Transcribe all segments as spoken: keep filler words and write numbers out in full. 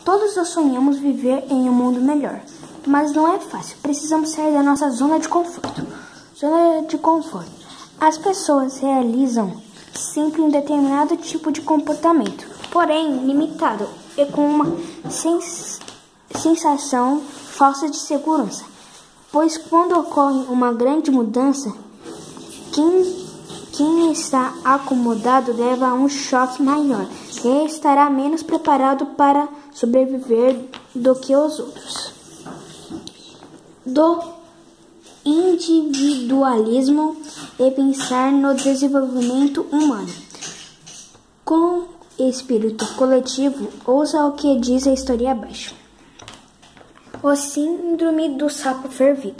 Todos nós sonhamos viver em um mundo melhor, mas não é fácil. Precisamos sair da nossa zona de conforto. Zona de conforto. As pessoas realizam sempre um determinado tipo de comportamento, porém limitado e com uma sens sensação falsa de segurança. Pois quando ocorre uma grande mudança, quem, quem está acomodado leva a um choque maior e estará menos preparado para sobreviver do que os outros. Do individualismo e pensar no desenvolvimento humano. Com espírito coletivo, ouça o que diz a história abaixo. O síndrome do sapo fervido.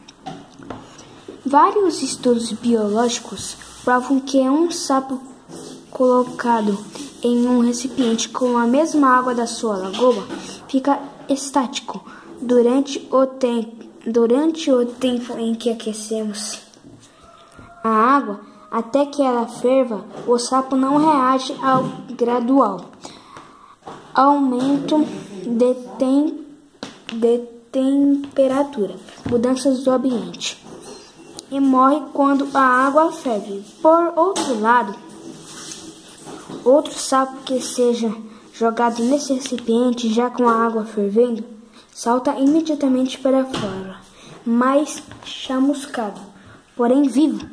Vários estudos biológicos provam que um sapo colocado em um recipiente com a mesma água da sua lagoa fica estático durante o tempo, durante o tempo em que aquecemos a água até que ela ferva. O sapo não reage ao gradual aumento de, tem, de temperatura, mudanças do ambiente, e morre quando a água ferve. Por outro lado, outro sapo que seja jogado nesse recipiente já com a água fervendo salta imediatamente para fora, mais chamuscado, porém vivo.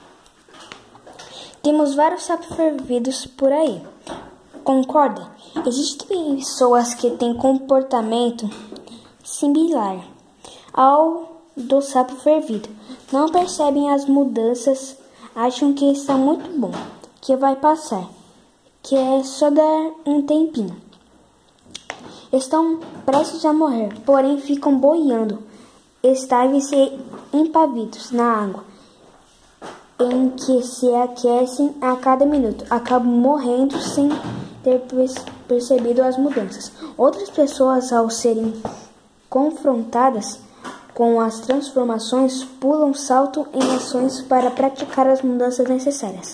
Temos vários sapos fervidos por aí. Concorda? Existem pessoas que têm comportamento similar ao do sapo fervido. Não percebem as mudanças, acham que está muito bom, que vai passar, que é só dar um tempinho. Estão prestes a morrer, porém ficam boiando, estáveis e impavidos na água, em que se aquecem a cada minuto. Acabam morrendo sem ter percebido as mudanças. Outras pessoas, ao serem confrontadas com as transformações, pulam, saltam em ações para praticar as mudanças necessárias.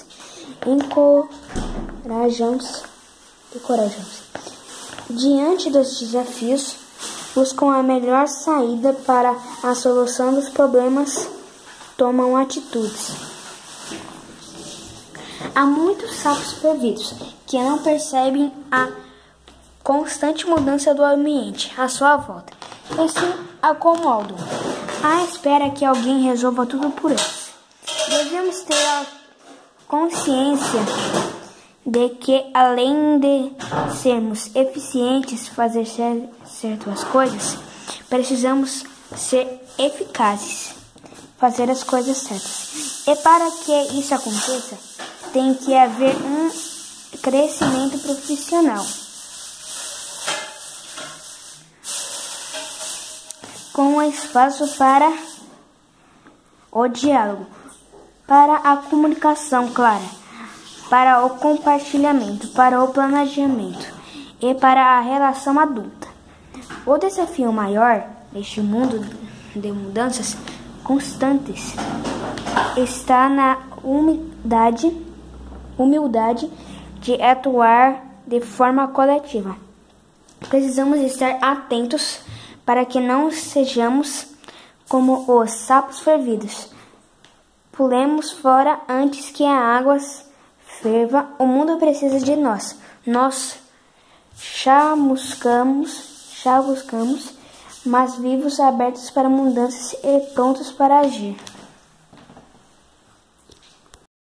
Encorajamos, encorajamos. Diante dos desafios, buscam a melhor saída para a solução dos problemas, tomam atitudes. Há muitos sapos fervidos que não percebem a constante mudança do ambiente à sua volta e se acomodam à espera que alguém resolva tudo por eles. Devemos ter a consciência de que, além de sermos eficientes, fazer certas coisas, precisamos ser eficazes, fazer as coisas certas. E para que isso aconteça, tem que haver um crescimento profissional, com espaço para o diálogo, para a comunicação clara, para o compartilhamento, para o planejamento e para a relação adulta. O desafio maior neste mundo de mudanças constantes está na humildade, humildade de atuar de forma coletiva. Precisamos estar atentos para que não sejamos como os sapos fervidos. Pulemos fora antes que a água ferva. O mundo precisa de nós. Nós chamuscamos, chamuscamos, mas vivos, abertos para mudanças e prontos para agir.